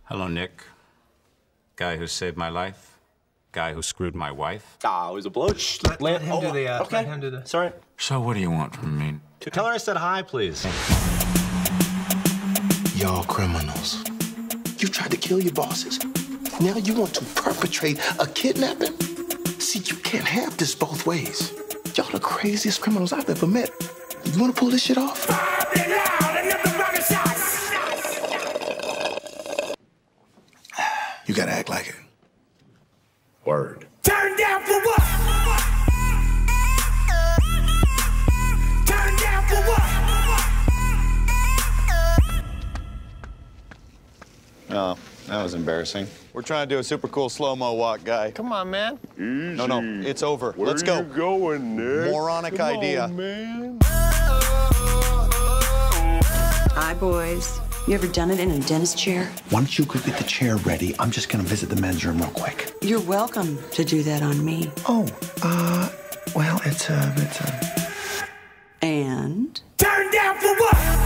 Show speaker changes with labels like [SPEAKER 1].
[SPEAKER 1] Hello, Nick. Guy who saved my life. Guy who screwed my wife.
[SPEAKER 2] Ah, it was a blow.
[SPEAKER 3] Shh, let him do the,
[SPEAKER 2] okay.
[SPEAKER 3] let him do the...
[SPEAKER 2] Sorry.
[SPEAKER 1] So what do you want from me?
[SPEAKER 2] Tell her I said hi, please.
[SPEAKER 4] Y'all criminals. You tried to kill your bosses. Now you want to perpetrate a kidnapping? See, you can't have this both ways. Y'all the craziest criminals I've ever met. You want to pull this shit off? You gotta act like it.
[SPEAKER 2] Word.
[SPEAKER 5] Turn down for what? Turn down for what?
[SPEAKER 6] Oh, that was embarrassing. We're trying to do a super cool slow-mo walk, guy.
[SPEAKER 3] Come on, man.
[SPEAKER 6] Easy. No, it's over. Let's go.
[SPEAKER 2] Where you going, Nick?
[SPEAKER 6] Moronic idea.
[SPEAKER 2] On, man.
[SPEAKER 7] Hi, boys. You ever done it in a dentist chair?
[SPEAKER 4] Why don't you go get the chair ready? I'm just gonna visit the men's room real quick.
[SPEAKER 7] You're welcome to do that on me.
[SPEAKER 4] Oh, well, it's
[SPEAKER 7] And?
[SPEAKER 5] Turn down for what?